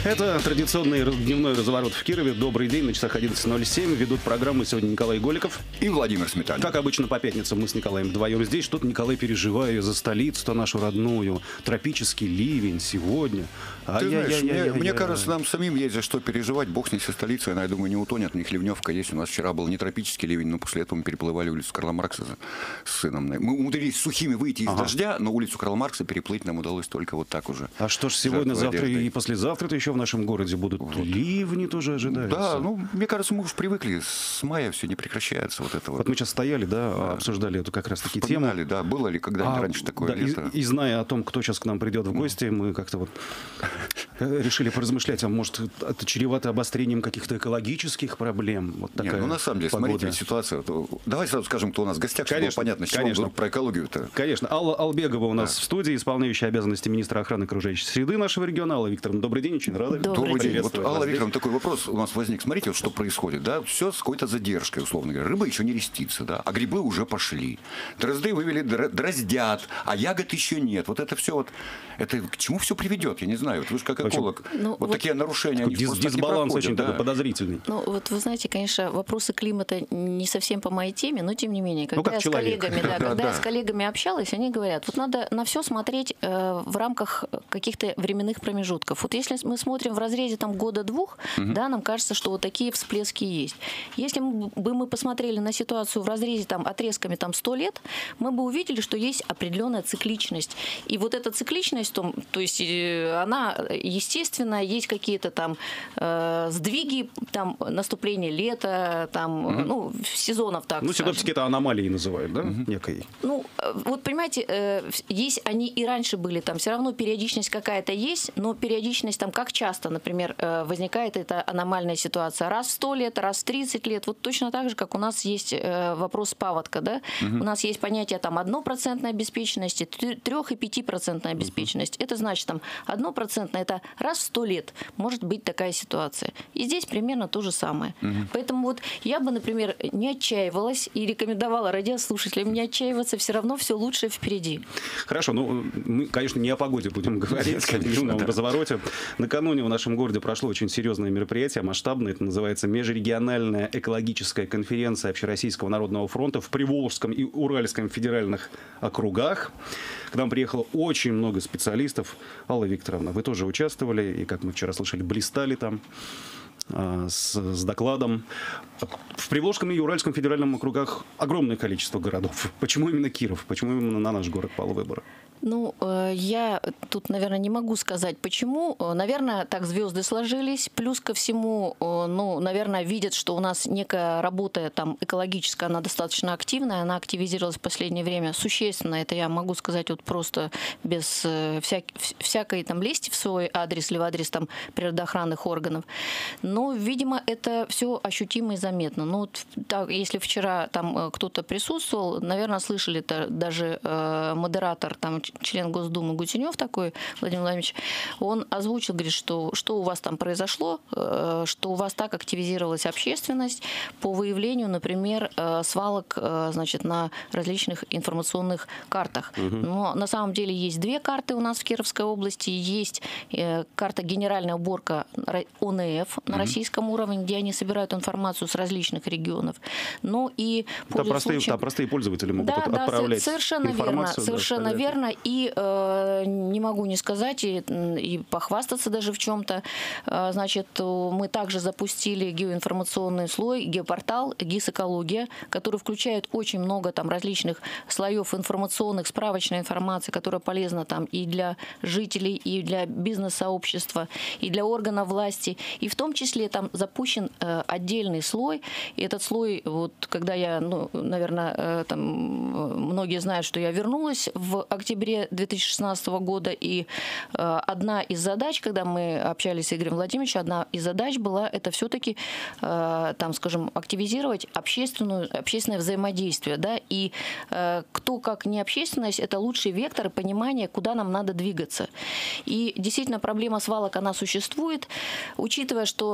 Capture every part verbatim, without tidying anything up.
Это традиционный дневной разворот в Кирове. Добрый день, на часах одиннадцать ноль семь. Ведут программу сегодня Николай Голиков и Владимир Сметанин. Как обычно по пятницам мы с Николаем вдвоем здесь. Что-то Николай переживаю за столицу-то нашу родную. Тропический ливень сегодня. Ты знаешь, мне, мне кажется, нам самим есть за что переживать. Бог с ней со столицей, она, я думаю, не утонет. У них ливневка есть. У нас вчера был не тропический ливень, но после этого мы переплывали улицу Карла Маркса с сыном. Мы умудрились сухими выйти из ага. дождя, но улицу Карла Маркса переплыть нам удалось только вот так уже. А что ж сегодня, завтра одеждой. И послезавтра-то еще в нашем городе будут вот. ливни тоже ожидаются? Да, ну, мне кажется, мы уж привыкли. С мая все не прекращается вот это вот. Вот мы сейчас стояли, да, да. обсуждали эту как раз-таки тему. Да, было ли когда-нибудь а, раньше такое да, лето? И, и зная о том, кто сейчас к нам придет в гости, ну. мы как-то вот решили поразмышлять, а может, это чревато обострением каких-то экологических проблем? Вот такая Нет, ну, на самом деле, погода. смотрите, ситуация. Давай сразу скажем, кто у нас в гостях, чтобы конечно, было понятно, с чего конечно. вдруг про экологию-то. Конечно. Алла Албегова у нас да. в студии, исполняющая обязанности министра охраны окружающей среды нашего региона. Алла Викторовна, добрый день, очень рада. Добрый, добрый день. Вот, Алла Викторовна, такой вопрос у нас возник. Смотрите, вот что происходит, да, все с какой-то задержкой, условно говоря. Рыба еще не рестится, да, а грибы уже пошли. Дрозды вывели, дроздят, а ягод еще нет. Вот это все вот, это к чему все приведет, я не знаю. Вот вы же как эколог, ну, вот, вот такие нарушения, они дис просто дисбаланс очень да. такой подозрительный. Ну, вот вы знаете, конечно, вопросы климата не совсем по моей теме, но тем не менее, когда ну, я с коллегами, да, когда я с коллегами общалась, они говорят, вот надо на все смотреть э, в рамках каких-то временных промежутков. Вот если мы смотрим в разрезе там года-двух, угу. да, нам кажется, что вот такие всплески есть. Если бы мы посмотрели на ситуацию в разрезе там отрезками там сто лет, мы бы увидели, что есть определенная цикличность. И вот эта цикличность, то, то есть она естественно, есть какие-то там э, сдвиги, там наступление лета, там, угу. ну, сезонов так. Ну, синоптики это аномалии называют, да, угу. некой. Ну, вот понимаете, э, есть они и раньше были, там все равно периодичность какая-то есть, но периодичность там как часто, например, э, возникает эта аномальная ситуация? Раз в сто лет, раз в тридцать лет, вот точно так же, как у нас есть э, вопрос паводка, да? Угу. У нас есть понятие там однопроцентной обеспеченности, трех- и пятипроцентной обеспеченности. Угу. Это значит там однопроцентная, это раз в сто лет может быть такая ситуация. И здесь примерно то же самое. Угу. Поэтому вот я бы, например, не отчаивалась и рекомендовала радиослушателям не отчаиваться, все равно все лучше впереди. Хорошо, ну мы, конечно, не о погоде будем говорить, в дневном да. развороте. Накануне в нашем городе прошло очень серьезное мероприятие, масштабное, это называется Межрегиональная экологическая конференция Общероссийского народного фронта в Приволжском и Уральском федеральных округах. К нам приехало очень много специалистов. Алла Викторовна, вы тоже участвовали, и, как мы вчера слышали, блистали там с, с докладом. В Приволжском и Уральском федеральном округах огромное количество городов. Почему именно Киров? Почему именно на наш город пал выбор? Ну, я тут, наверное, не могу сказать, почему. Наверное, так звезды сложились. Плюс ко всему, ну, наверное, видят, что у нас некая работа там экологическая, она достаточно активная, она активизировалась в последнее время существенно. Это я могу сказать вот просто без всяк, всякой там лести в свой адрес или в адрес там природоохранных органов. Но, видимо, это все ощутимо и заметно. Ну, вот, так, если вчера там кто-то присутствовал, наверное, слышали это даже э, модератор там член Госдумы Гутенев такой, Владимир Владимирович, он озвучил, говорит, что, что у вас там произошло, что у вас так активизировалась общественность по выявлению, например, свалок, значит, на различных информационных картах. Угу. Но на самом деле есть две карты у нас в Кировской области. Есть карта «Генеральная уборка О Н Ф» на угу. российском уровне, где они собирают информацию с различных регионов. Но и там простые, случаем... простые пользователи могут да, отправлять да, совершенно информацию. Верно, совершенно да, верно. И э, не могу не сказать, и, и похвастаться даже в чем-то. Э, значит, мы также запустили геоинформационный слой, геопортал «ГИС-экология», который включает очень много там различных слоев информационных, справочной информации, которая полезна там и для жителей, и для бизнес-сообщества, и для органов власти. И в том числе там запущен э, отдельный слой. И этот слой, вот когда я, ну, наверное, э, там, многие знают, что я вернулась в октябре две тысячи шестнадцатого года, и э, одна из задач, когда мы общались с Игорем Владимировичем, одна из задач была это все-таки, э, там, скажем, активизировать общественную, общественное взаимодействие, да, и э, кто как не общественность, это лучший вектор понимания, куда нам надо двигаться. И действительно проблема свалок, она существует, учитывая, что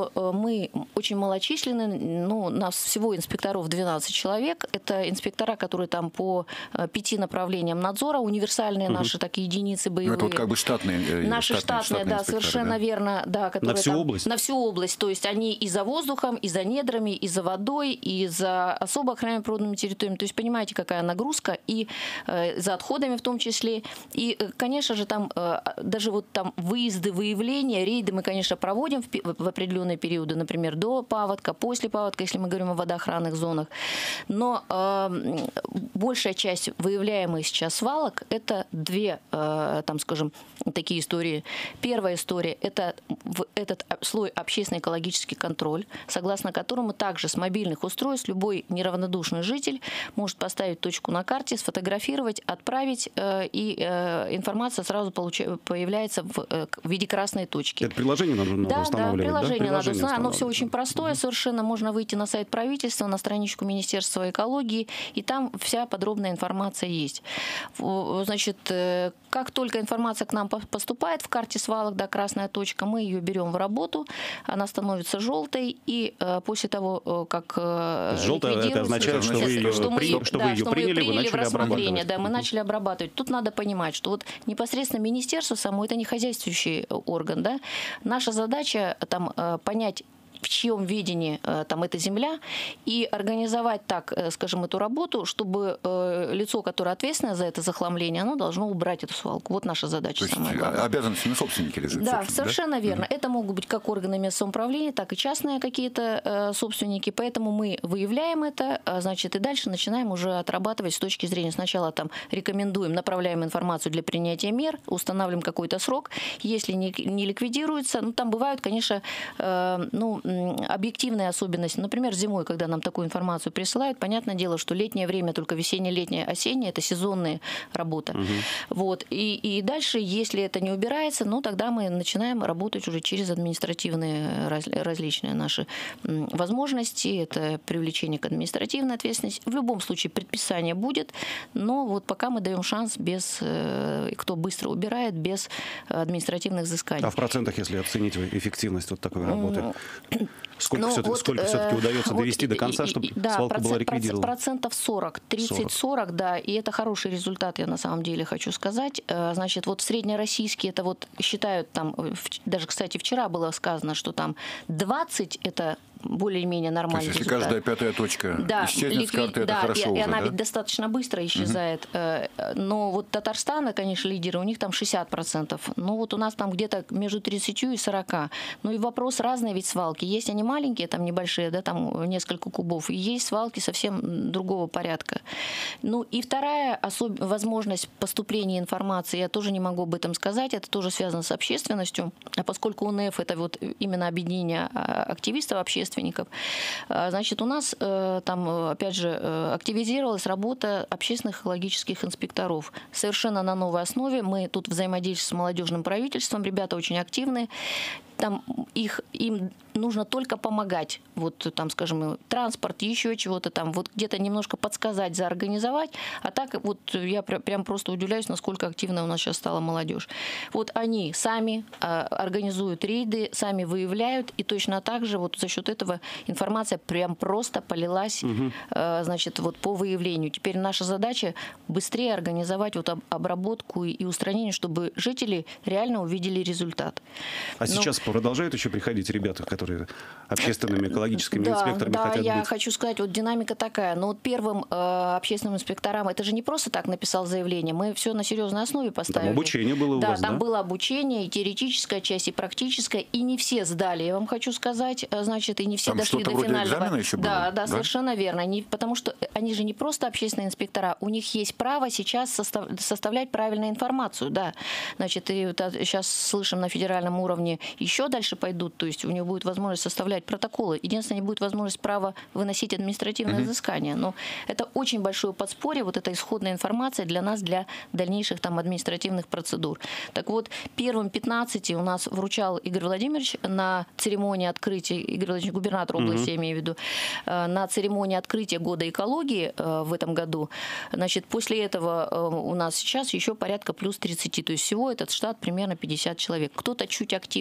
что мы очень малочисленны, ну, у нас всего инспекторов двенадцать человек, это инспектора, которые там по пяти направлениям надзора, универсальные угу. наши такие единицы боевые. Ну, это вот как бы штатные. Наши штатные, штатные да, совершенно да? верно. Да, на всю там, область? На всю область, то есть они и за воздухом, и за недрами, и за водой, и за особо охраняемыми природными территориями, то есть понимаете, какая нагрузка, и э, за отходами в том числе, и, э, конечно же, там э, даже вот там выезды, выявления, рейды мы, конечно, проводим в, в определенные периоды, например, до паводка, после паводка, если мы говорим о водоохранных зонах, но э, большая часть выявляемых сейчас свалок – это две, э, там, скажем, такие истории. Первая история – это в этот слой общественный экологический контроль, согласно которому также с мобильных устройств любой неравнодушный житель может поставить точку на карте, сфотографировать, отправить, э, и э, информация сразу получа- появляется в, э, в виде красной точки. Это приложение надо, надо да, устанавливать? Да, приложение, да? приложение надо устанавливать. Оно все устанавливать. очень простое, совершенно. Можно выйти на сайт правительства, на страничку Министерства экологии, и там вся подробная информация есть. Значит, как только информация к нам поступает в карте свалок, да, красная точка, мы ее берем в работу, она становится желтой, и э, после того, как э, желтая, это означает, что вы ее, что мы, при, что да, вы ее что приняли, мы ее вы начали в рассмотрение, обрабатывать. да, мы начали обрабатывать. Тут надо понимать, что вот непосредственно министерство само это не хозяйствующий орган, да. Наша задача там понять, в чьем видении э, там эта земля, и организовать так, э, скажем, эту работу, чтобы э, лицо, которое ответственно за это захламление, оно должно убрать эту свалку. Вот наша задача. То есть самая главная. Обязанности на собственнике лежит. Да, совершенно да? верно. Угу. Это могут быть как органы местного самоуправления, так и частные какие-то э, собственники. Поэтому мы выявляем это, э, значит, и дальше начинаем уже отрабатывать с точки зрения сначала там рекомендуем, направляем информацию для принятия мер, устанавливаем какой-то срок. Если не, не ликвидируется, ну там бывают, конечно, э, ну объективные особенности. Например, зимой, когда нам такую информацию присылают, понятное дело, что летнее время, только весеннее, летнее, осеннее, это сезонная работа. Угу. Вот. И, и дальше, если это не убирается, ну, тогда мы начинаем работать уже через административные раз, различные наши возможности. Это привлечение к административной ответственности. В любом случае предписание будет, но вот пока мы даем шанс без, кто быстро убирает, без административных взысканий. А в процентах, если оценить эффективность вот такой работы? Сколько, ну, все-таки, вот, сколько все-таки удается вот, довести до конца, чтобы да, свалка процент, была ликвидирована? Процентов сорок, тридцать-сорок, да, и это хороший результат, я на самом деле хочу сказать. Значит, вот среднероссийские, это вот считают там, даже, кстати, вчера было сказано, что там двадцать это более-менее нормальный результат. результат. Если каждая пятая точка да, исчезнет ликви... с карты, это да, хорошо и, уже, и она да? ведь достаточно быстро исчезает. Угу. Но вот Татарстан, конечно, лидеры, у них там шестьдесят процентов. Ну вот у нас там где-то между тридцатью и сорокой. Ну и вопрос разный ведь свалки. Есть они маленькие, там небольшие, да, там несколько кубов. И есть свалки совсем другого порядка. Ну и вторая особ... возможность поступления информации, я тоже не могу об этом сказать, это тоже связано с общественностью. А поскольку УНЭФ это вот именно объединение активистов, общественников, значит, у нас там, опять же, активизировалась работа общественных экологических инспекторов. Совершенно на новой основе. Мы тут взаимодействуем с молодежным правительством. Ребята очень активны. Там их, им нужно только помогать. Вот там, скажем, транспорт, еще чего-то там. Вот где-то немножко подсказать, заорганизовать. А так вот я прям просто удивляюсь, насколько активно у нас сейчас стала молодежь. Вот они сами а, организуют рейды, сами выявляют. И точно так же вот за счет этого информация прям просто полилась, угу. а, значит, вот по выявлению. Теперь наша задача быстрее организовать вот обработку и устранение, чтобы жители реально увидели результат. А Но... сейчас продолжают еще приходить ребята, которые общественными экологическими да, инспекторами да, хотят я быть? хочу сказать, вот динамика такая. Но вот первым э, общественным инспекторам, это же не просто так написал заявление, мы все на серьезной основе поставили. Там обучение было у да, вас, там да? было обучение, и теоретическая часть, и практическая, и не все сдали, я вам хочу сказать, значит, и не все там дошли до финального. Еще да, было? да, да, совершенно верно. Они, потому что они же не просто общественные инспектора, у них есть право сейчас состав, составлять правильную информацию, да. Значит, и вот сейчас слышим на федеральном уровне еще дальше пойдут, то есть у него будет возможность составлять протоколы. Единственное, не будет возможность права выносить административное угу. взыскание. Но это очень большое подспорье, вот эта исходная информация для нас, для дальнейших там административных процедур. Так вот, первым пятнадцати у нас вручал Игорь Владимирович на церемонии открытия, Игорь Владимирович, губернатор области, угу. я имею в виду, на церемонии открытия года экологии в этом году. Значит, после этого у нас сейчас еще порядка плюс тридцать. То есть всего этот штат примерно пятьдесят человек. Кто-то чуть активнее, кто-то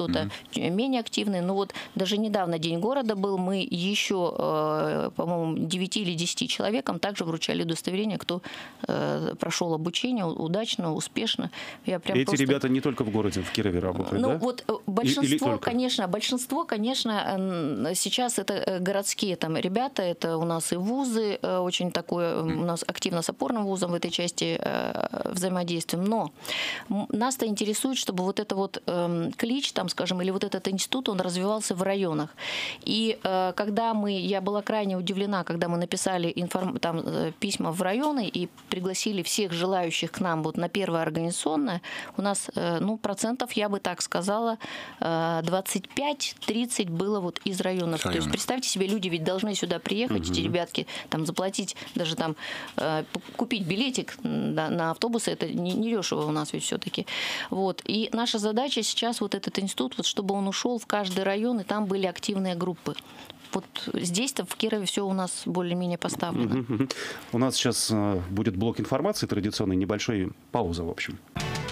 кто-то mm-hmm. менее активный. Но вот даже недавно День города был, мы еще, по-моему, девяти или десяти человекам также вручали удостоверение, кто прошел обучение удачно, успешно. Я прям Эти просто... ребята не только в городе, в Кирове работают, ну, да? Вот большинство, конечно, большинство, конечно, сейчас это городские там ребята, это у нас и вузы, очень такое, у нас активно с опорным вузом в этой части взаимодействуем. Но нас-то интересует, чтобы вот это вот клич, там, скажем, или вот этот институт, он развивался в районах. И когда мы, я была крайне удивлена, когда мы написали информ, там, письма в районы и пригласили всех желающих к нам вот на первое организационное, у нас, ну, процентов, я бы так сказала, двадцать пять - тридцать было вот из районов. То есть представьте себе, люди ведь должны сюда приехать, угу. эти ребятки, там заплатить, даже там купить билетик на автобусы, это не, не дешево у нас ведь все-таки. Вот. И наша задача сейчас вот этот институт, вот, чтобы он ушел в каждый район, и там были активные группы. Вот здесь-то в Кирове все у нас более-менее поставлено. Угу, угу. У нас сейчас будет блок информации традиционной, небольшой пауза, в общем.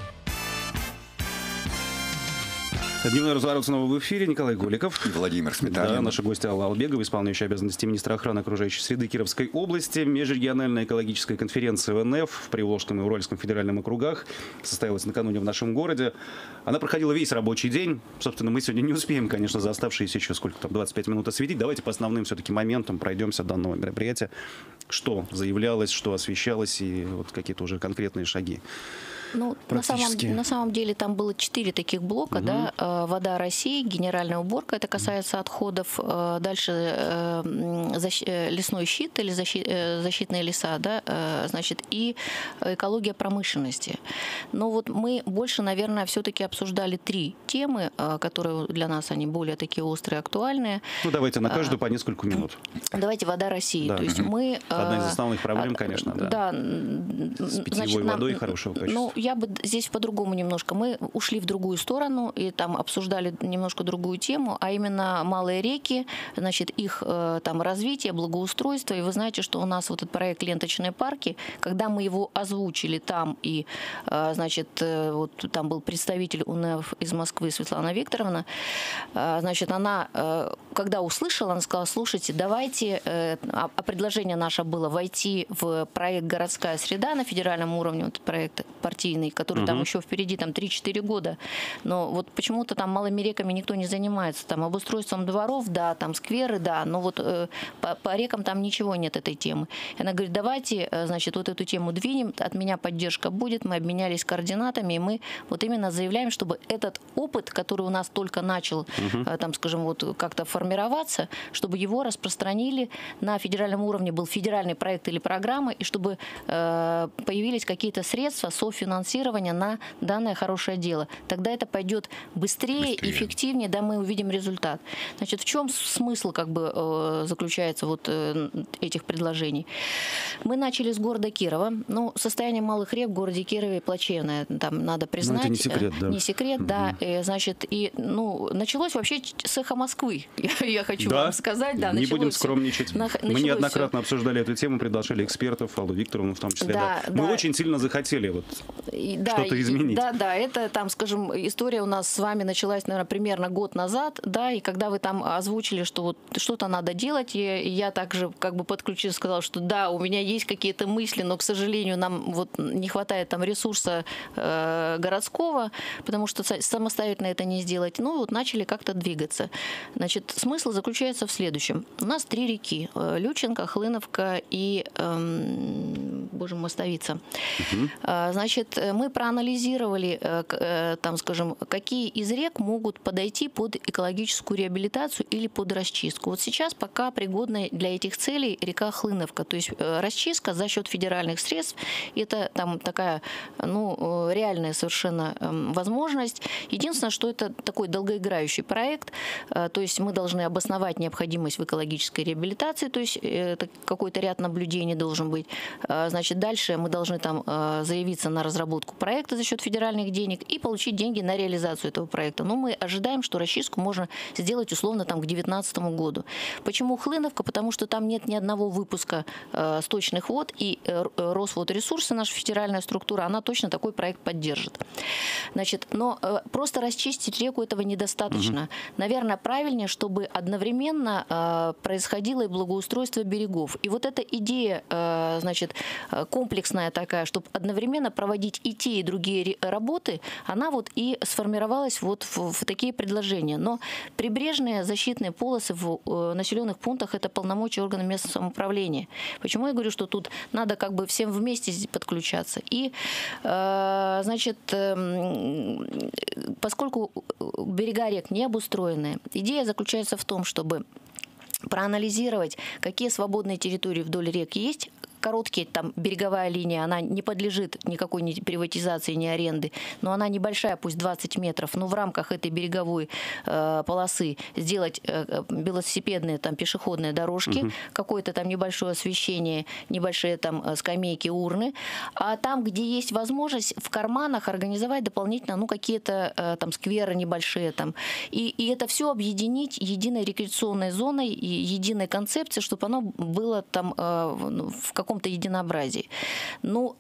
Дневной разворот снова в эфире. Николай Голиков. И Владимир Сметанин. Да, наши гости Алла Албегова, исполняющая обязанности министра охраны окружающей среды Кировской области. Межрегиональная экологическая конференция В Н Ф в Приволжском и Уральском федеральном округах состоялась накануне в нашем городе. Она проходила весь рабочий день. Собственно, мы сегодня не успеем, конечно, за оставшиеся еще сколько там, двадцать пять минут осветить. Давайте по основным все-таки моментам пройдемся данного мероприятия. Что заявлялось, что освещалось и вот какие-то уже конкретные шаги. Ну, на самом, на самом деле там было четыре таких блока, угу. да, вода России, генеральная уборка, это касается отходов, дальше защ... лесной щит или защит... защитные леса, да, значит, и экология промышленности. Но вот мы больше, наверное, все-таки обсуждали три темы, которые для нас они более такие острые, актуальные. Ну, давайте на каждую по несколько минут. Давайте вода России. Да. То есть мы... Одна из основных проблем, конечно, да. Да. С питьевой значит, водой нам... хорошего качества. Ну, я бы здесь по-другому немножко. Мы ушли в другую сторону и там обсуждали немножко другую тему, а именно малые реки, значит, их там развитие, благоустройство. И вы знаете, что у нас вот этот проект «Ленточные парки», когда мы его озвучили там, и, значит, вот там был представитель У Н Э Ф из Москвы Светлана Викторовна, значит, она, когда услышала, она сказала: слушайте, давайте, а предложение наше было войти в проект «Городская среда» на федеральном уровне, вот проект партийный, который uh-huh. там еще впереди там три-четыре года. Но вот почему-то там малыми реками никто не занимается. Там обустройством дворов, да, там скверы, да, но вот э, по, по рекам там ничего нет этой темы. И она говорит: давайте, значит, вот эту тему двинем, от меня поддержка будет. Мы обменялись координатами, и мы вот именно заявляем, чтобы этот опыт, который у нас только начал, uh-huh. э, там, скажем, вот как-то формироваться, чтобы его распространили на федеральном уровне, был федеральный проект или программа, и чтобы э, появились какие-то средства софинансирования на данное хорошее дело. Тогда это пойдет быстрее, быстрее. эффективнее, да, мы увидим результат. Значит, в чем смысл как бы э, заключается вот э, этих предложений? Мы начали с города Кирова. Ну, состояние малых рек в городе Кирове плачевное, там надо признать. Ну, это не секрет, да. Не секрет, mm-hmm. да. И, значит, и, ну, началось вообще с «Эхо Москвы», я, я хочу да? вам сказать. Да, не будем скромничать. На, мы неоднократно все. обсуждали эту тему, приглашали экспертов, Аллу Викторовну в том числе. Да, да. Да. Мы очень сильно захотели вот да, что-то изменить. Да, да, это там, скажем, история у нас с вами началась, наверное, примерно год назад, да, и когда вы там озвучили, что вот что-то надо делать, и я также как бы подключилась, сказала, что да, у меня есть какие-то мысли, но, к сожалению, нам вот не хватает там ресурса э, городского, потому что самостоятельно это не сделать. Ну, вот начали как-то двигаться. Значит, смысл заключается в следующем. У нас три реки: Лючинка, Хлыновка и, эм, боже мой, Мостовица. Угу. Значит, мы проанализировали, там, скажем, какие из рек могут подойти под экологическую реабилитацию или под расчистку. Вот сейчас пока пригодна для этих целей река Хлыновка. То есть расчистка за счет федеральных средств. Это там такая, ну, реальная совершенно возможность. Единственное, что это такой долгоиграющий проект. То есть мы должны обосновать необходимость в экологической реабилитации. То есть это какой-то ряд наблюдений должен быть. Значит, дальше мы должны там заявиться на разработку разработку проекта за счет федеральных денег и получить деньги на реализацию этого проекта. Но мы ожидаем, что расчистку можно сделать условно там к две тысячи девятнадцатому году. Почему Хлыновка? Потому что там нет ни одного выпуска э, сточных вод, и э, Росводресурсы, наша федеральная структура, она точно такой проект поддержит. Значит, но э, просто расчистить реку этого недостаточно. Угу. Наверное, правильнее, чтобы одновременно э, происходило и благоустройство берегов. И вот эта идея, э, значит, комплексная такая, чтобы одновременно проводить и те, и другие работы, она вот и сформировалась вот в, в такие предложения. Но прибрежные защитные полосы в э, населенных пунктах — это полномочия органов местного самоуправления. Почему я говорю, что тут надо как бы всем вместе подключаться? И, э, значит, э, поскольку берега рек не обустроены, идея заключается в том, чтобы проанализировать, какие свободные территории вдоль рек есть. Короткие, там, береговая линия, она не подлежит никакой ни приватизации, ни аренды, но она небольшая, пусть двадцать метров, но в рамках этой береговой э, полосы сделать э, велосипедные, там, пешеходные дорожки, угу. какое-то там небольшое освещение, небольшие там скамейки, урны, а там, где есть возможность, в карманах организовать дополнительно, ну, какие-то э, там скверы небольшие, там, и, и это все объединить единой рекреационной зоной и единой концепцией, чтобы оно было там э, в каком каком-то единообразии. Ну,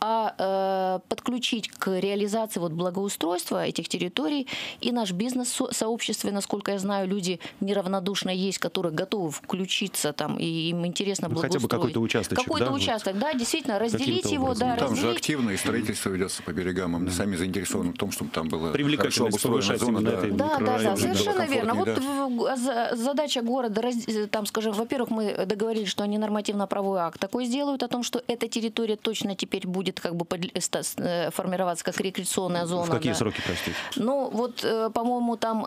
а э, подключить к реализации вот благоустройства этих территорий и наш бизнес-сообщество, и, насколько я знаю, люди неравнодушно есть, которые готовы включиться там, и им интересно благоустроить. Хотя бы какой-то участок. Какой-то да? участок, вот. да, действительно, разделить его. Да, там разделить. же активно и строительство ведется по берегам. Мы да. сами заинтересованы в том, чтобы там было хорошо обустроена зона. Да, да, да, да, совершенно верно. Вот да. задача города, там, скажем, во-первых, мы договорились, что они нормативно-правовой акт такой сделают о том, что эта территория точно теперь будет как бы формироваться как рекреационная зона. В какие да. сроки, простите? Ну, вот, по-моему, там,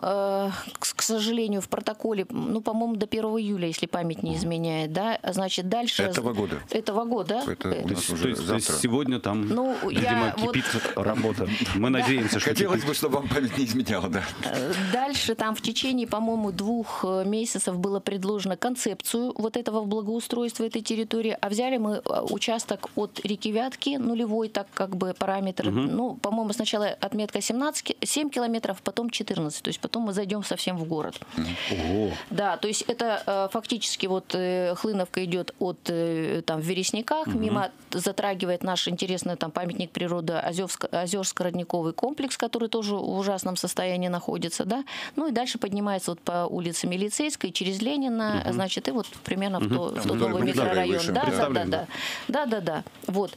к сожалению, в протоколе, ну, по-моему, до первого июля, если память не изменяет, да, значит, дальше... Этого года. Этого года. Это у нас то, уже есть, завтра. то есть сегодня там, ну, видимо, я кипит вот... работа. Мы надеемся, что Хотелось кипит. бы, чтобы вам память не изменяла, да. Дальше там в течение, по-моему, двух месяцев было предложено концепцию вот этого благоустройства этой территории, а взяли мы участок от реки Вятки, нулевой, так как бы параметр, угу. ну, по-моему, сначала отметка семнадцать, семь километров, потом четырнадцать, то есть потом мы зайдем совсем в город. Ого. Да, то есть это э, фактически вот э, Хлыновка идет от э, там в Вересниках, угу. мимо затрагивает наш интересный там памятник природы Озерско-родниковый комплекс, который тоже в ужасном состоянии находится, да, ну и дальше поднимается вот по улице Милицейской через Ленина, угу. значит, и вот примерно угу. в, то, в тот новый микрорайон. Да, да, да, да, да, да, да. Вот.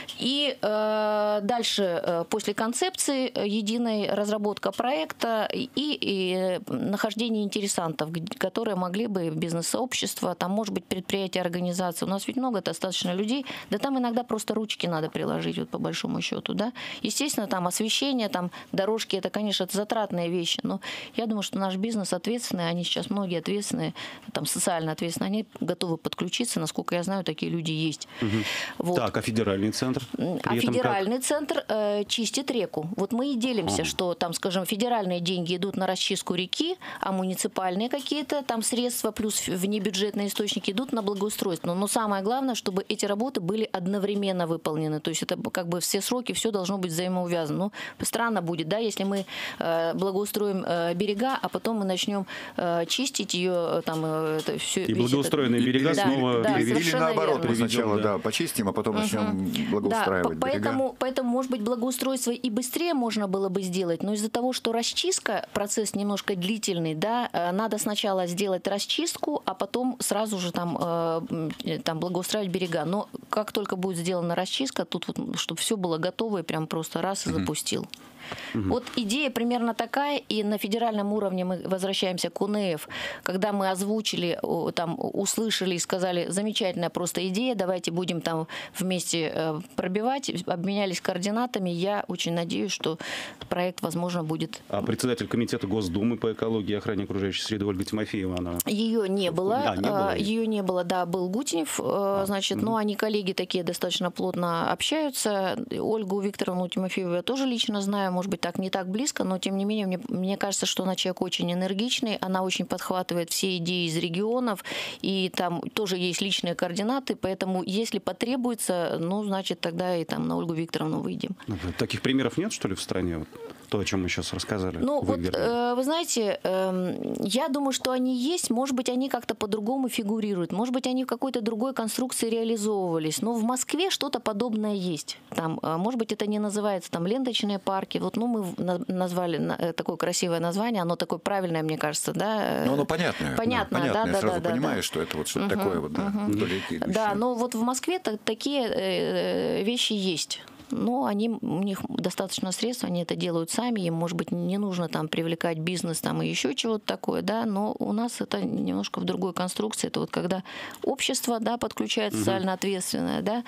И э, дальше, э, после концепции, э, единой разработка проекта и, и нахождение интересантов, которые могли бы бизнес-сообщество, там, может быть, предприятия, организации. У нас ведь много достаточно людей, да там иногда просто ручки надо приложить, вот по большому счету, да. Естественно, там освещение, там дорожки, это, конечно, это затратные вещи, но я думаю, что наш бизнес ответственный, они сейчас многие ответственные, там, социально ответственные, они готовы подключиться, насколько я знаю, такие люди есть. Угу. Вот. Так, а федеральный центр? А федеральный как? центр э, чистит реку. Вот мы и делимся, ага. что там, скажем, федеральные деньги идут на расчистку реки, а муниципальные какие-то там средства плюс внебюджетные источники идут на благоустройство. Но самое главное, чтобы эти работы были одновременно выполнены. То есть это как бы все сроки, все должно быть взаимоувязано. Ну, странно будет, да, если мы э, благоустроим э, берега, а потом мы начнем э, чистить ее, там, э, это все. И благоустроенные это... берега да, снова... Да, или, или наоборот, верно. мы сначала да. Да, почистим, а потом угу. начнем благоустраивать да, берега. Поэтому, поэтому, может быть, благоустройство и быстрее можно было бы сделать, но из-за того, что расчистка, процесс немножко длительный, да, надо сначала сделать расчистку, а потом сразу же там, э, там благоустраивать берега. Но как только будет сделана расчистка, тут вот, чтобы все было готово, и прям просто раз и угу. запустил. Угу. Вот идея примерно такая, и на федеральном уровне мы возвращаемся к УНЭФ, когда мы озвучили, там, услышали и сказали, замечательная просто идея, давайте будем там вместе пробивать, обменялись координатами, я очень надеюсь, что проект, возможно, будет... А председатель комитета Госдумы по экологии и охране окружающей среды Ольга Тимофеева, она... Ее не было, да, не было. Ее не было, да, был Гутенев, а, значит, угу. но они, коллеги такие, достаточно плотно общаются, Ольгу Викторовну Тимофееву я тоже лично знаю, может быть, так не так близко, но тем не менее, мне, мне кажется, что она человек очень энергичный, она очень подхватывает все идеи из регионов, и там тоже есть личные координаты, поэтому если если потребуется, ну, значит, тогда и там на Ольгу Викторовну выйдем. Таких примеров нет, что ли, в стране? Вот то, о чем мы сейчас рассказали. Ну, вот, э, вы знаете, э, я думаю, что они есть. Может быть, они как-то по-другому фигурируют. Может быть, они в какой-то другой конструкции реализовывались. Но в Москве что-то подобное есть. Там, э, может быть, это не называется там ленточные парки. Вот, ну, мы на- назвали на, такое красивое название. Оно такое правильное, мне кажется, да? Ну, оно понятное. Понятно, да, понятное. да, да, Сразу да, понимаешь, да. что это вот что-то Угу, такое вот, да, угу. далеко идущее. Да, но вот в Москве так, такие э, вещи есть. Но они, у них достаточно средств, они это делают сами, им, может быть, не нужно там привлекать бизнес там, и еще чего-то такое, да, но у нас это немножко в другой конструкции. Это вот когда общество, да, подключает социально ответственное, да,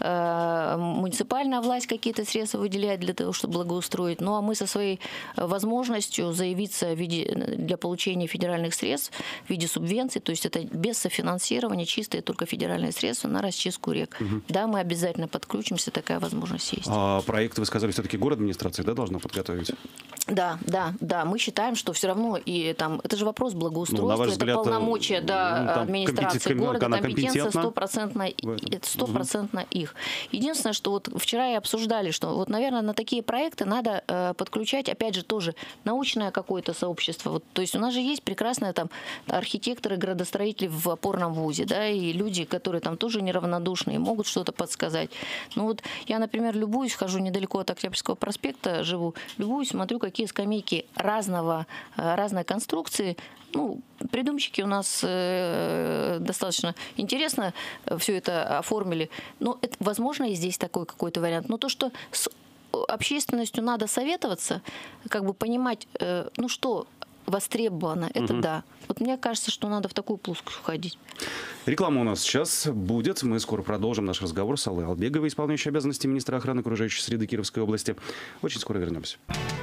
э, муниципальная власть какие-то средства выделяет для того, чтобы благоустроить, ну а мы со своей возможностью заявиться в виде, для получения федеральных средств в виде субвенций, то есть это без софинансирования, чистые только федеральные средства на расчистку рек. Угу. Да, мы обязательно подключимся, такая возможность есть. А проекты, вы сказали, все-таки город администрации, да, должна подготовить? Да, да, да. Мы считаем, что все равно и там это же вопрос благоустройства, ну, на ваш это взгляд, полномочия да, ну, администрации города, компетенция стопроцентно угу. их. Единственное, что вот вчера и обсуждали, что вот, наверное, на такие проекты надо э, подключать, опять же, тоже научное какое-то сообщество. Вот, то есть у нас же есть прекрасные там архитекторы, градостроители в опорном вузе, да, и люди, которые там тоже неравнодушные, могут что-то подсказать. Ну вот я, например, любуюсь, хожу недалеко от Октябрьского проспекта, живу, любуюсь, смотрю, какие скамейки разного, разной конструкции. Ну, придумщики у нас э, достаточно интересно все это оформили. Но, это, возможно, и здесь такой какой-то вариант. Но то, что с общественностью надо советоваться, как бы понимать, э, ну что востребовано, это угу. да. Вот мне кажется, что надо в такую плоскость уходить. Реклама у нас сейчас будет. Мы скоро продолжим наш разговор с Аллой Албеговой, исполняющей обязанности министра охраны окружающей среды Кировской области. Очень скоро вернемся.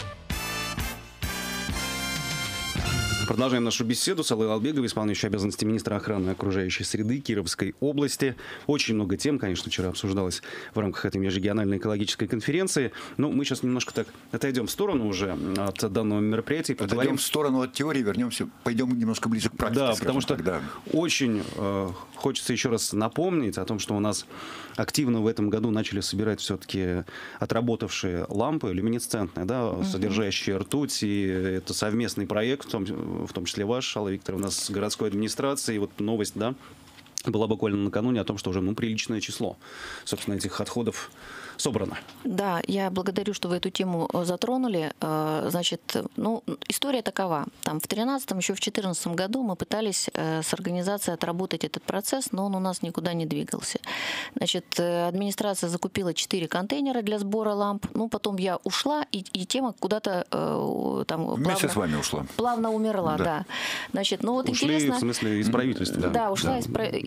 Продолжаем нашу беседу с Аллой Албеговой, исполняющей обязанности министра охраны окружающей среды Кировской области. Очень много тем, конечно, вчера обсуждалось в рамках этой межрегиональной экологической конференции. Но мы сейчас немножко так отойдем в сторону уже от данного мероприятия. Поговорим. Отойдем в сторону от теории, вернемся, пойдем немножко ближе к практике. Да, потому что так, да. очень э, хочется еще раз напомнить о том, что у нас активно в этом году начали собирать все-таки отработавшие лампы люминесцентные, да, uh-huh. содержащие ртуть. И это совместный проект, в том, в том числе ваш, Алла Викторовна, с городской администрацией. И вот новость, да, была буквально накануне о том, что уже ну, приличное число, собственно, этих отходов собрано. Да, я благодарю, что вы эту тему затронули. Значит, ну, история такова. Там в тринадцатом, еще в четырнадцатом году мы пытались с организацией отработать этот процесс, но он у нас никуда не двигался. Значит, администрация закупила четыре контейнера для сбора ламп. Ну, потом я ушла, и, и тема куда-то там вместе плавно, с вами ушла. Плавно умерла, да. да. Значит, ну вот ушли, интересно. В смысле, из правительства. Да, да ушла да. из,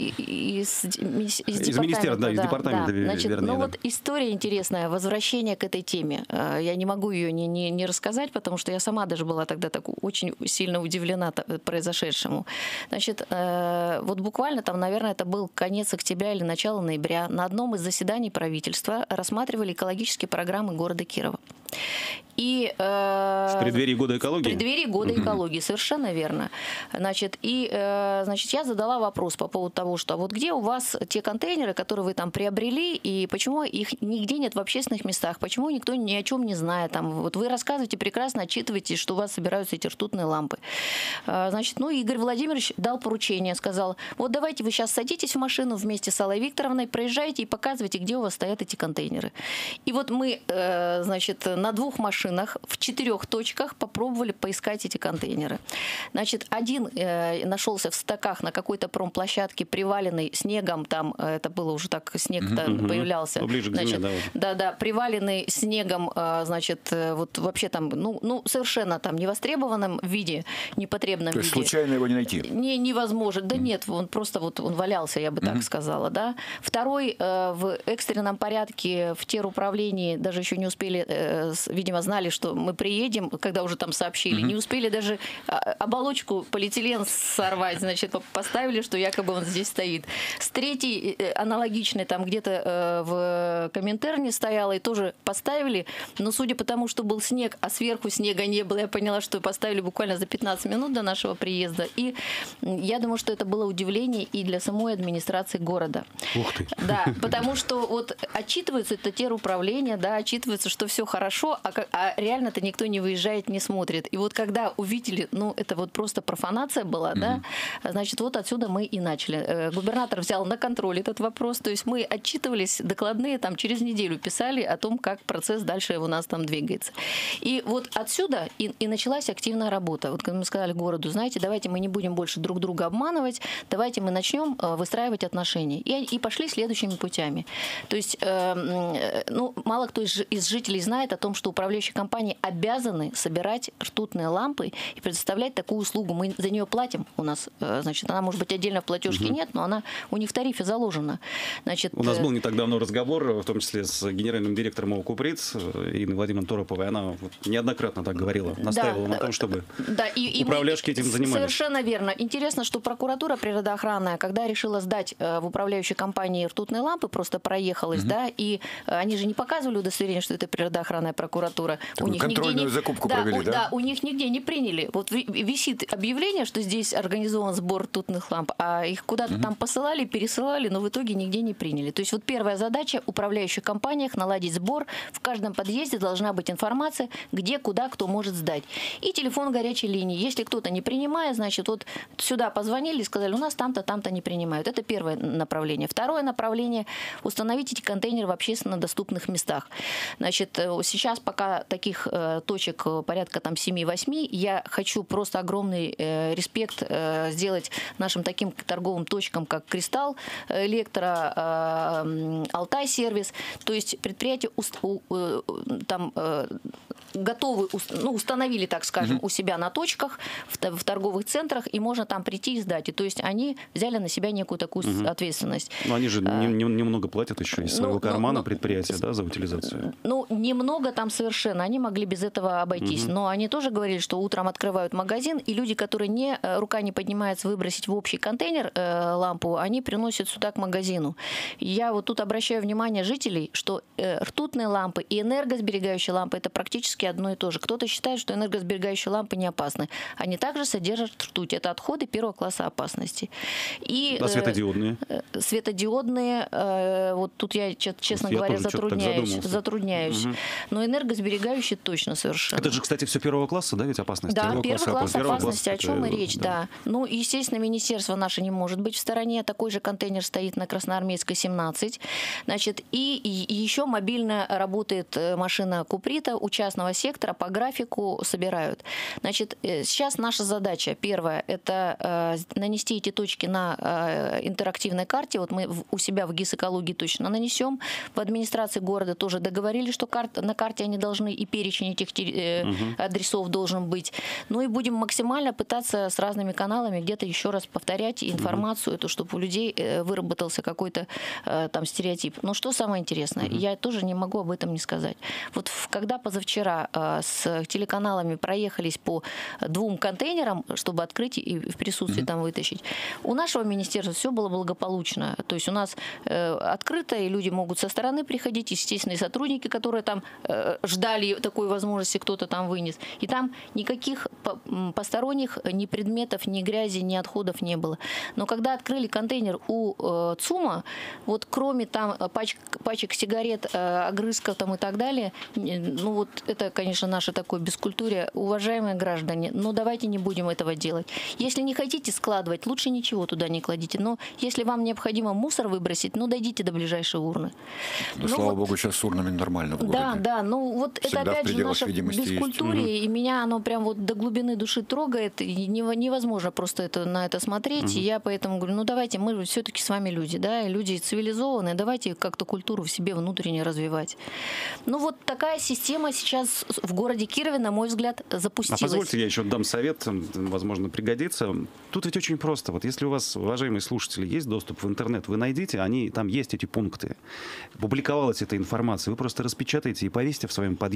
из, из, из, из министерства, да, из да, департамента, да. Значит, вернее. Ну да. вот история интересное, возвращение к этой теме. Я не могу ее не, не, не рассказать, потому что я сама даже была тогда так очень сильно удивлена произошедшему. Значит, вот буквально там, наверное, это был конец октября или начало ноября, на одном из заседаний правительства рассматривали экологические программы города Кирова. И, э, в преддверии года экологии? В преддверии года экологии, совершенно верно. Значит, и э, значит, я задала вопрос по поводу того, что вот где у вас те контейнеры, которые вы там приобрели, и почему их нигде нет в общественных местах, почему никто ни о чем не знает. Там, вот вы рассказываете, прекрасно отчитываетесь, что у вас собираются эти ртутные лампы. Э, значит, ну, Игорь Владимирович дал поручение, сказал, вот давайте вы сейчас садитесь в машину вместе с Аллой Викторовной, проезжайте и показывайте, где у вас стоят эти контейнеры. И вот мы, э, значит, на двух машинах в четырех точках попробовали поискать эти контейнеры. Значит, один э, нашелся в стаках на какой-то промплощадке, приваленный снегом, там, э, это было уже так, снег uh-huh. появлялся. Ближе к значит, зиме, да, да, приваленный снегом, э, значит, э, вот вообще там, ну, ну, совершенно там невостребованном виде, непотребном То виде. есть случайно его не найти? Не, невозможно. Да uh-huh. нет, он просто вот он валялся, я бы uh-huh. так сказала, да. Второй э, в экстренном порядке в теруправлении, даже еще не успели, э, видимо, знали, знали, что мы приедем, когда уже там сообщили, mm-hmm. не успели даже оболочку полиэтилен сорвать, значит, поставили, что якобы он здесь стоит. С третьей аналогичной там где-то в Коминтерне стояла и тоже поставили, но судя по тому, что был снег, а сверху снега не было, я поняла, что поставили буквально за пятнадцать минут до нашего приезда. И я думаю, что это было удивление и для самой администрации города. Ух ты! Да, потому что вот отчитываются это теруправление, да, отчитывается, что все хорошо, а, а реально-то никто не выезжает, не смотрит. И вот когда увидели, ну, это вот просто профанация была, mm-hmm. да, значит, вот отсюда мы и начали. Губернатор взял на контроль этот вопрос, то есть мы отчитывались, докладные там через неделю писали о том, как процесс дальше у нас там двигается. И вот отсюда и, и началась активная работа. Вот когда мы сказали городу, знаете, давайте мы не будем больше друг друга обманывать, давайте мы начнем выстраивать отношения. И, и пошли следующими путями. То есть, э, ну, мало кто из, из жителей знает о том, что управляющие компании обязаны собирать ртутные лампы и предоставлять такую услугу. Мы за нее платим у нас, значит, она может быть отдельно в платежке угу. нет, но она у них в тарифе заложена. Значит, у нас был не так давно разговор, в том числе с генеральным директором ОКУПРИЦ Инной Владимировной Тороповой. Она неоднократно так говорила, настаивала да, на том, чтобы да, и, и управляшки этим занимались. Совершенно верно. Интересно, что прокуратура природоохранная, когда решила сдать в управляющей компании ртутные лампы, просто проехалась, угу. да, и они же не показывали удостоверение, что это природоохранная прокуратура. У них контрольную не... закупку да, провели, у, да? Да, у них нигде не приняли. Вот висит объявление, что здесь организован сбор ртутных ламп, а их куда-то угу. там посылали, пересылали, но в итоге нигде не приняли. То есть вот первая задача управляющих компаниях наладить сбор. В каждом подъезде должна быть информация, где, куда, кто может сдать. И телефон горячей линии. Если кто-то не принимает, значит, вот сюда позвонили и сказали, у нас там-то, там-то не принимают. Это первое направление. Второе направление – установить эти контейнеры в общественно доступных местах. Значит, сейчас пока таких э, точек порядка там семи-восьми. Я хочу просто огромный э, респект э, сделать нашим таким торговым точкам, как «Кристалл», «Электро», э, «Алтай-сервис». То есть предприятия уст, у, э, там э, готовы, ну, установили, так скажем, mm-hmm. у себя на точках, в, в торговых центрах, и можно там прийти и сдать. И, то есть они взяли на себя некую такую mm-hmm. ответственность. Но они же а, не, немного платят еще из своего ну, кармана ну, предприятия, да, за утилизацию? Ну, немного там совершенно. Они могли без этого обойтись. Mm-hmm. Но они тоже говорили, что утром открывают магазин, и люди, которые не, рука не поднимается выбросить в общий контейнер э, лампу, они приносят сюда к магазину. Я вот тут обращаю внимание жителей, что э, ртутные лампы и энергосберегающие лампы – это практически одно и то же. Кто-то считает, что энергосберегающие лампы не опасны. Они также содержат ртуть. Это отходы первого класса опасности. И, а светодиодные? Э, светодиодные, э, вот тут я, честно вот говоря, я затрудняюсь. затрудняюсь. Угу. Но энергосберегающие точно совершенно. Это же, кстати, все первого класса, да, ведь опасность? Да, первого первый класса, класс первого опасности. класса, о чем это, и речь, да. да. Ну, естественно, министерство наше не может быть в стороне. Такой же контейнер стоит на Красноармейской, семнадцать. Значит, и, и еще мобильно работает машина Куприта у частного сектора, по графику собирают. Значит, сейчас наша задача, первая, это э, нанести эти точки на э, интерактивной карте. Вот мы в, у себя в ГИС-экологии точно нанесем. В администрации города тоже договорились, что карт, на карте они должны, и перечень этих э, угу. адресов должен быть. Ну и будем максимально пытаться с разными каналами где-то еще раз повторять информацию, угу. эту, чтобы у людей э, выработался какой-то э, там стереотип. Но что самое интересное, угу. я тоже не могу об этом не сказать. Вот в, когда позавчера э, с телеканалами проехались по двум контейнерам, чтобы открыть и в присутствии mm-hmm. там вытащить, у нашего министерства все было благополучно. То есть у нас э, открыто, и люди могут со стороны приходить, естественно, и сотрудники, которые там э, ждали такой возможности, кто-то там вынес. И там никаких посторонних ни предметов, ни грязи, ни отходов не было. Но когда открыли контейнер у э, ЦУМа, вот кроме там пач, пачек сигарет, э, огрызков там и так далее, ну вот это, конечно, наше такое бескультурие. Уважаемые граждане, ну давайте не будем этого делать. Если не хотите складывать, лучше ничего туда не кладите. Но если вам необходимо мусор выбросить, ну дойдите до ближайшей урны. Ну, слава вот, богу, сейчас с урнами нормально в городе. Да, да, ну вот всегда это опять же наша бескультурие, есть. И меня оно прям вот до глубины души трогает, и невозможно просто это, на это смотреть. Угу. И я поэтому говорю, ну давайте, мы же все-таки с вами люди, да, люди цивилизованные, давайте как-то культуру в себе внутренне развивать. Ну вот такая система сейчас в городе Кирове, на мой взгляд, запустилась. А позвольте, я еще дам совет, возможно, пригодится. Тут ведь очень просто. Вот если у вас, уважаемые слушатели, есть доступ в интернет, вы найдите, они, там есть эти пункты. Публиковалась эта информация, вы просто распечатаете и повесьте в своем подъезде.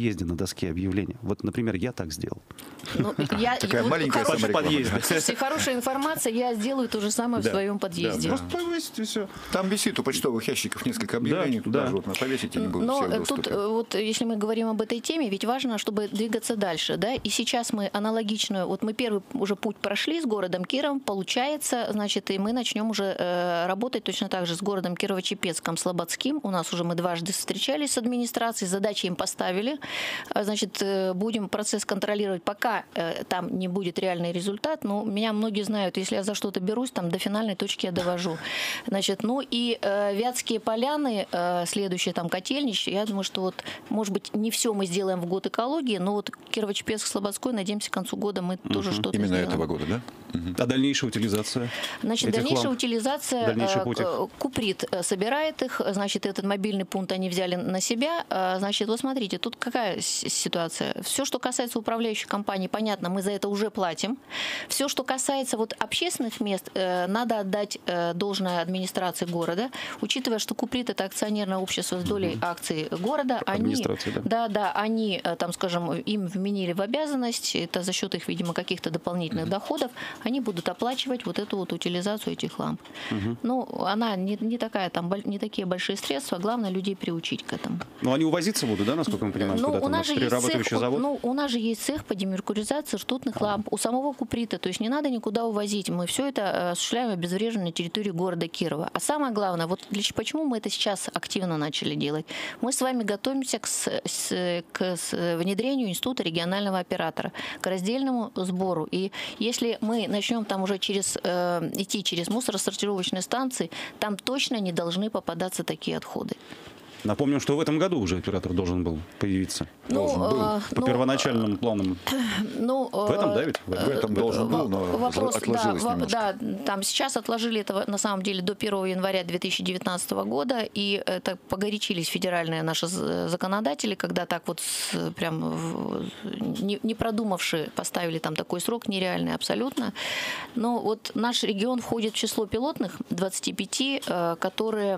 подъезде на доске объявления. Вот, например, я так сделал. Ну, я, Такая вот маленькая хорош- самореклама. Слушайте, хорошая информация, я сделаю то же самое Да, в своем да, подъезде. Просто повесить и все. Там висит у почтовых ящиков несколько объявлений, Да, туда да. же вот повесить они будут Но все в тут доступе. э, вот если мы говорим об этой теме, ведь важно, чтобы двигаться дальше, да, и сейчас мы аналогично, вот мы первый уже путь прошли с городом Кировом, получается, значит, и мы начнем уже э, работать точно так же с городом Кирово-Чепецком, Слободским. У нас уже мы дважды встречались с администрацией, задачи им поставили, А, значит, э, будем процесс контролировать, пока э, там не будет реальный результат. Но меня многие знают, если я за что-то берусь, там до финальной точки я довожу. Значит, ну и э, Вятские поляны, э, следующие там Котельнич, я думаю, что вот, может быть, не все мы сделаем в год экологии, но вот Кирово-Чепецк, Слободской, надеемся, к концу года мы тоже что-то Именно сделаем. этого года, да? А дальнейшая утилизация? Значит, этих дальнейшая ламп? утилизация, Дальнейший э, путь их? к- Куприт э, собирает их, значит, этот мобильный пункт они взяли на себя. Э, Значит, вот смотрите, тут какая с- ситуация. Все, что касается управляющей компании, понятно, мы за это уже платим. Все, что касается вот общественных мест, э, надо отдать э, должное администрации города, учитывая, что Куприт — это акционерное общество с долей акций города. Они, Администрации, да. да, да, они, э, там, скажем, им вменили в обязанность, это за счет их, видимо, каких-то дополнительных доходов, они будут оплачивать вот эту вот утилизацию этих ламп. Ну, она не, не такая, там, боль- не такие большие средства, главное людей приучить к этому. Ну, они увозиться будут, да, насколько мы понимаем, Ну, куда-то? у нас же есть цех, перерабатывающий завод? ну, у нас же есть цех по демеркуризации ртутных ламп у самого Куприта, то есть не надо никуда увозить. Мы все это э, осуществляем обезвреживание на территории города Кирова. А самое главное, вот для, ч- почему мы это сейчас активно начали делать? Мы с вами готовимся к, с- с- к с- внедрению института регионального оператора, к раздельному сбору. И если мы начнем там уже через, э, идти через мусоросортировочные станции, там точно не должны попадаться такие отходы. Напомним, что в этом году уже оператор должен был появиться. Должен был. э, По ну, первоначальным планам. ну, В этом, да, ведь? В этом должен был, но Вопрос, отложилось да, немножко. да, там сейчас отложили это на самом деле до первого января две тысячи девятнадцатого года, и это погорячились федеральные наши з- законодатели, когда так вот с- прям в- не, не продумавши поставили там такой срок нереальный абсолютно. Но вот наш регион входит в число пилотных двадцати пяти, э, которые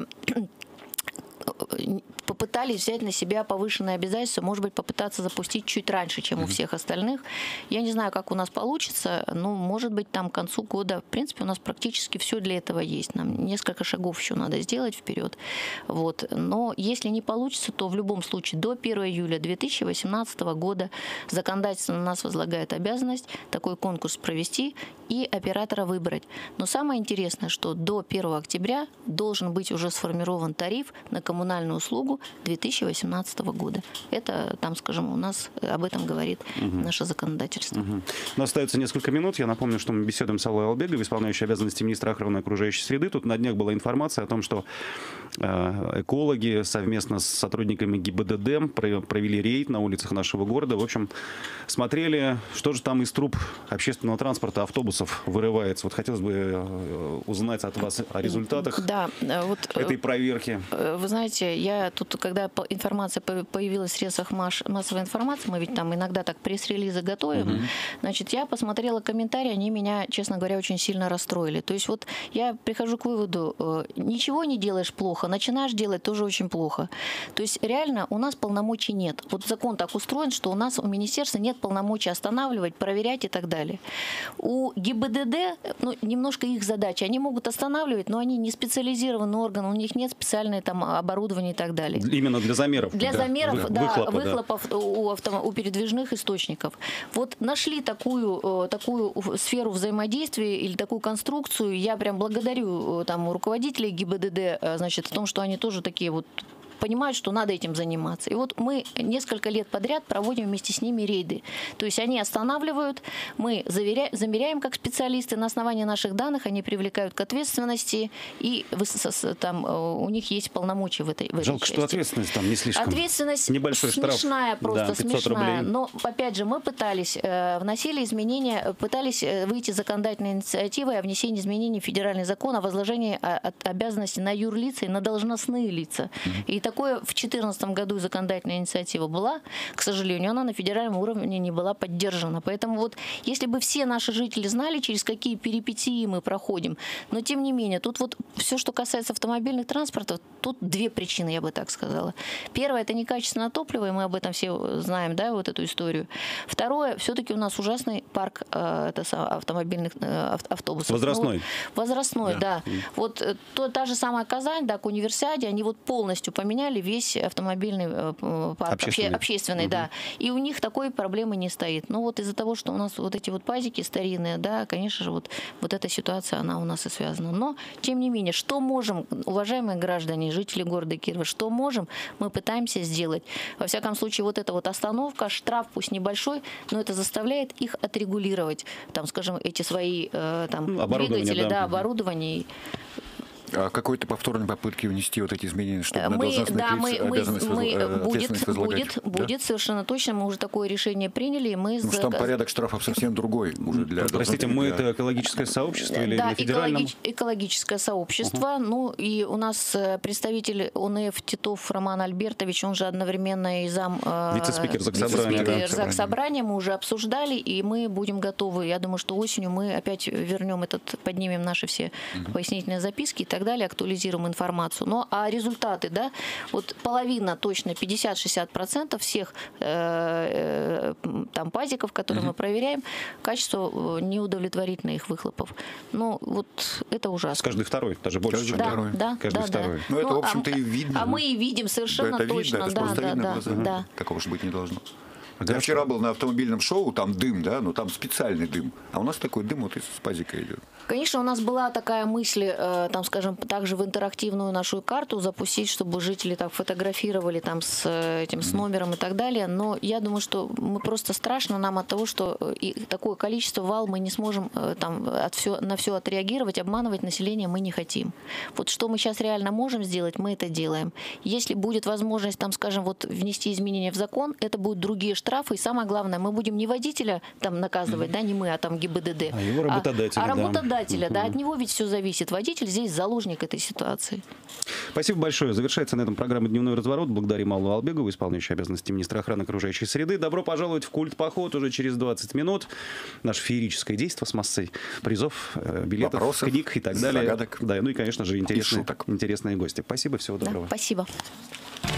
попытались взять на себя повышенные обязательства, может быть, попытаться запустить чуть раньше, чем у всех остальных. Я не знаю, как у нас получится, но, может быть, там к концу года, в принципе, у нас практически все для этого есть. Нам несколько шагов еще надо сделать вперед. Вот. Но если не получится, то в любом случае до первого июля две тысячи восемнадцатого года законодательство на нас возлагает обязанность такой конкурс провести и оператора выбрать. Но самое интересное, что до первого октября должен быть уже сформирован тариф на коммунальную услугу две тысячи восемнадцатого года. Это, там, скажем, у нас об этом говорит угу. наше законодательство. Угу. У нас остается несколько минут. Я напомню, что мы беседуем с Аллой Албеговой, исполняющей обязанности министра охраны окружающей среды. Тут на днях была информация о том, что э, экологи совместно с сотрудниками ГИБДД провели рейд на улицах нашего города. В общем, смотрели, что же там из труб общественного транспорта, автобусов вырывается. Вот хотелось бы узнать от вас о результатах да, вот, этой проверки. Вы знаете, я тут, когда информация появилась в средствах массовой информации, мы ведь там иногда так пресс-релизы готовим, угу. значит, я посмотрела комментарии, они меня, честно говоря, очень сильно расстроили. То есть вот я прихожу к выводу, ничего не делаешь плохо, начинаешь делать тоже очень плохо. То есть реально у нас полномочий нет. Вот закон так устроен, что у нас у министерства нет полномочий останавливать, проверять и так далее. У ГИБДД, ну, немножко их задача, они могут останавливать, но они не специализированный орган, у них нет специальной там оборудования и так далее. Именно для замеров. Для да. замеров, Вы, да, выхлопа, выхлопов да. У, авто, у передвижных источников. Вот нашли такую, такую сферу взаимодействия или такую конструкцию. Я прям благодарю там руководителей ГИБДД, значит, в том, что они тоже такие вот понимают, что надо этим заниматься. И вот мы несколько лет подряд проводим вместе с ними рейды. То есть они останавливают, мы заверя... замеряем как специалисты, на основании наших данных они привлекают к ответственности, и там у них есть полномочия в этой, в этой Жалко, части. что ответственность там не слишком. Ответственность небольшой смешная, штраф. просто да, смешная. рублей. Но, опять же, мы пытались, э, вносили изменения, пытались выйти законодательной инициативой о внесении изменений в федеральный закон о возложении обязанностей на юрлица и на должностные лица. Mm-hmm. И такое в две тысячи четырнадцатом году законодательная инициатива была, к сожалению, она на федеральном уровне не была поддержана. Поэтому вот если бы все наши жители знали, через какие перипетии мы проходим, но тем не менее, тут вот все, что касается автомобильных транспортов, тут две причины, я бы так сказала. Первое, это некачественное топливо, и мы об этом все знаем, да, вот эту историю. Второе, все-таки у нас ужасный парк э, это, автомобильных э, автобусов. Возрастной. Ну, вот, возрастной, да. да. Вот то, та же самая Казань, да, к универсиаде, они вот полностью поменяли весь автомобильный э, парк, общественный, общественный угу. да. И у них такой проблемы не стоит. Но вот из-за того, что у нас вот эти вот пазики старинные, да, конечно же, вот, вот эта ситуация, она у нас и связана. Но, тем не менее, что можем, уважаемые граждане, жители города Кирова, что можем, мы пытаемся сделать. Во всяком случае, вот эта вот остановка, штраф пусть небольшой, но это заставляет их отрегулировать, там, скажем, эти свои э, там, ну, двигатели, да, да оборудование. А какой-то повторной попытки внести вот эти изменения, чтобы мы, на должностных да, лиц мы, обязанность, мы, э, будет, будет, да? будет, совершенно точно. Мы уже такое решение приняли. Мы ну, за... там порядок штрафов совсем другой уже для. Простите, мы это экологическое сообщество или да, на федеральном? Экологи... экологическое сообщество. Uh-huh. Ну и у нас представитель ОНФ Титов Роман Альбертович, он же одновременно и зам вице-спикер Заксобрания. Вице-спикер Заксобрания. Мы уже обсуждали, и мы будем готовы. Я думаю, что осенью мы опять вернем этот, поднимем наши все uh-huh. пояснительные записки и так далее, актуализируем информацию. Но а результаты, да, вот половина точно, пятьдесят-шестьдесят процентов всех э, э, там пазиков, которые угу. мы проверяем, качество неудовлетворительно их выхлопов. Ну, вот это ужасно. С каждой второй, даже больше, да, чем да, второй. Да, каждый да, второй. Да. Ну, это, ну, в общем-то, а, и видно. А мы и видим совершенно это точно. Видно, это да, просто да, видно да, глазами. да. Такого же быть не должно. Я вчера был на автомобильном шоу, там дым, да, но там специальный дым. А у нас такой дым вот из пазика идет. Конечно, у нас была такая мысль, э, там, скажем, также в интерактивную нашу карту запустить, чтобы жители так фотографировали там с этим, с номером и так далее. Но я думаю, что мы просто страшно нам от того, что и такое количество вал мы не сможем э, там от все, на все отреагировать, обманывать население мы не хотим. Вот что мы сейчас реально можем сделать, мы это делаем. Если будет возможность, там, скажем, вот внести изменения в закон, это будут другие штрафы. И самое главное, мы будем не водителя там наказывать, mm-hmm. да, не мы, а там ГИБДД. А его работодателя, а, а да. работодателя, Uh-huh. да, от него ведь все зависит. Водитель здесь заложник этой ситуации. Спасибо большое. Завершается на этом программа «Дневной разворот». Благодарим Аллу Албегову, исполняющую обязанности министра охраны окружающей среды. Добро пожаловать в культ-поход уже через двадцать минут. Наше феерическое действие с массой призов, билетов, вопросов, книг и так далее. Загадок. Да, ну и, конечно же, интересные, интересные гости. Спасибо, всего доброго. Да, спасибо.